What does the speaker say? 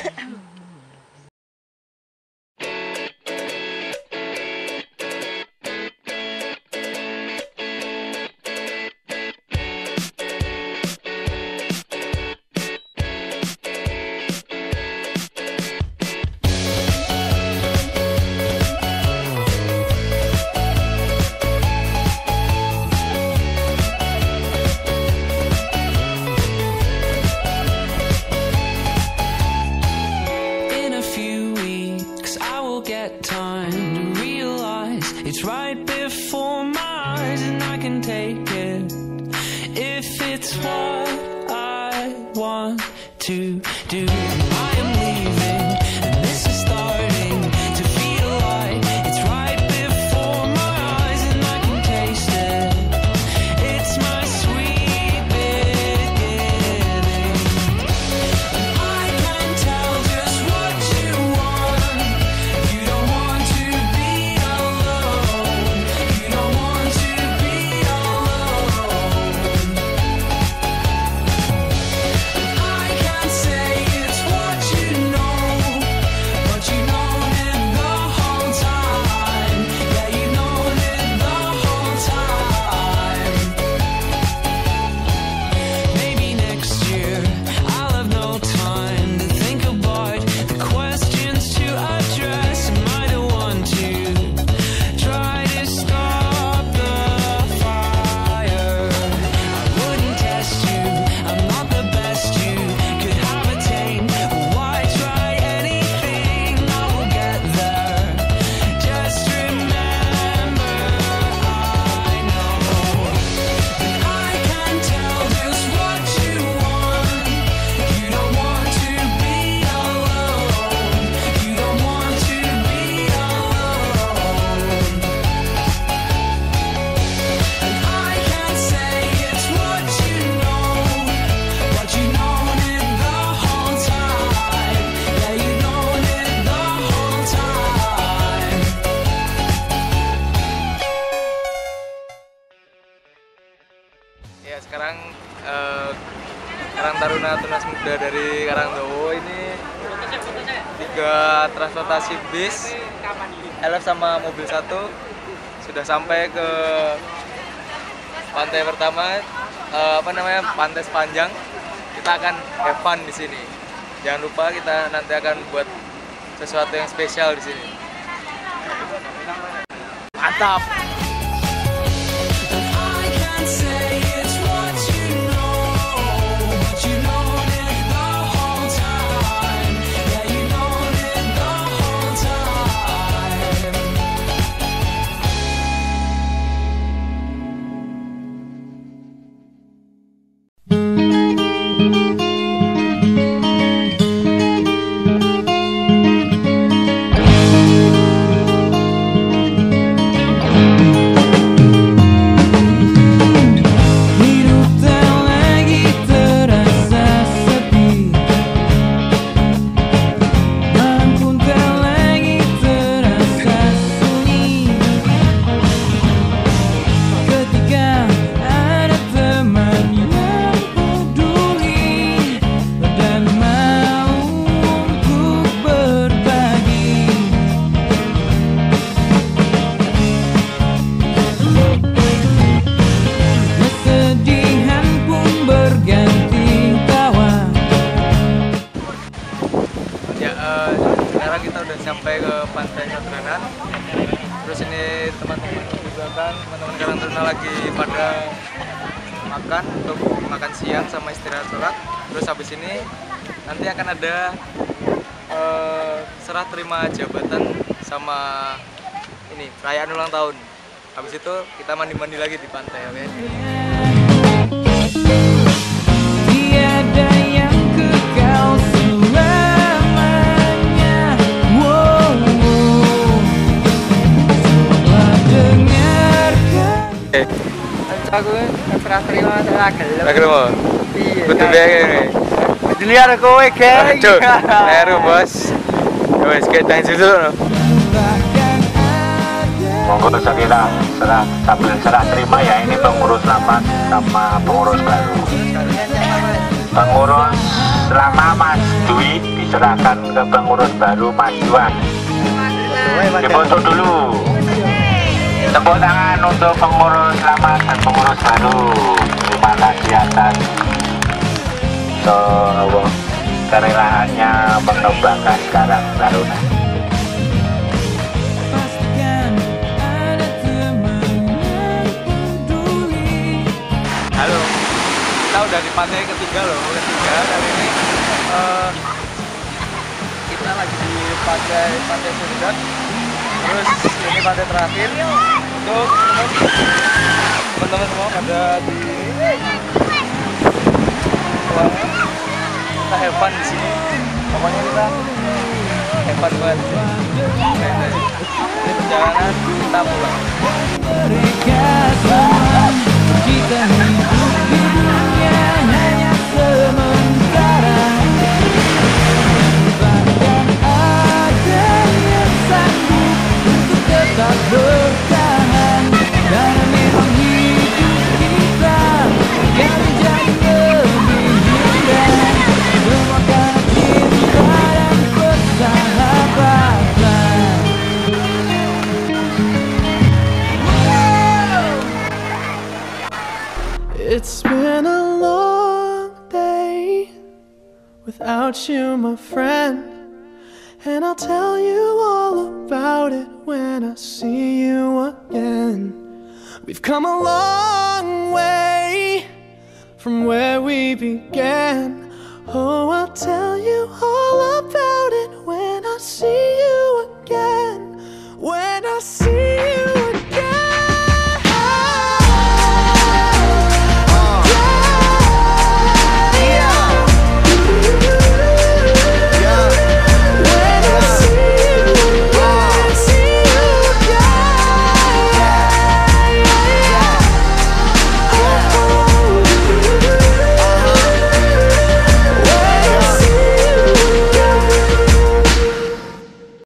It's right before my eyes and I can take it if it's what I want to do. I am leaving and this is starting to feel like it's right before my eyes and I can taste it. It's my sweet beginning. I can tell just what you want. You don't want to be alone. You don't want to be alone. I can't say it's what you know, but you known it the whole time. Yeah, you known it the whole time. Maybe next year I'll have no time to think about the questions to address. Am I the one to try to stop the fire? I wouldn't test you, I'm not the best you could have attained. Why try anything? I will get there. Just remember, I know that I can tell just what you want. You don't want to be alone. You don't want to be alone. And I can't say it's what you know, but you known it the whole time. Yeah, you known it the whole time. Ya sekarang Karang Taruna Tunas Muda dari Karangdowo ini 3 transportasi bis, LF sama mobil 1 sudah sampai ke pantai pertama, Pantai Sepanjang. Kita akan have fun di sini. Jangan lupa kita nanti akan buat sesuatu yang spesial di sini. Mantap. I can't say it's what you know, but you known it the whole time. Yeah, you known it the whole time. Hidup tak lagi terasa sepi, malam pun tak lagi terasa sunyi. Ketika ada teman yang peduli dan mau untuk berbagi. Kesedihan pun berganti tawa. Ya, sekarang kita udah sampai ke Pantai Sadranan. Terus ini teman-teman di belakang, teman-teman Karang Taruna lagi pada makan untuk makan siang sama istirahat sholat. Terus habis ini nanti akan ada serah terima jabatan sama ini perayaan ulang tahun. Habis itu kita mandi-mandi lagi di pantai, oke? Tiada yang kekal selamanya. Wow, selamat dengarkan. Aku serah terima serah gelem. Lagi mau? Iya. Betul ya ini. Dilihat kowe kayak. Cuk, leru bos. Wes kita dulu. Bahkan ada Monggo segera sambil serah terima ya, ini pengurus lama sama pengurus baru. Pengurus lama Mas Dwi diserahkan ke pengurus baru Mas Juan. Difoto dulu. Tepuk tangan untuk pengurus lama dan pengurus baru. Terima kasih atas kerelaannya mengembangkan Karang Taruna. Halo, kita udah di pantai ketiga loh, kali ini kita lagi di pantai Sundan. Terus ini pantai terakhir untuk teman-teman semua pada di kita have fun di sini. Pokoknya kita have fun banget. Ini perjalanan kita pulang. Kita hidup di dunia hanya sementara. Bahkan ada yang sanggup untuk tetap bertahan. Karena memang hidup kita yang menjadi lebih indah. Semua karena cinta dan persahabatan. It's been a long day without you, my friend, and I'll tell you all about it when I see you again. We've come a long way from where we began. Oh, I'll tell you all about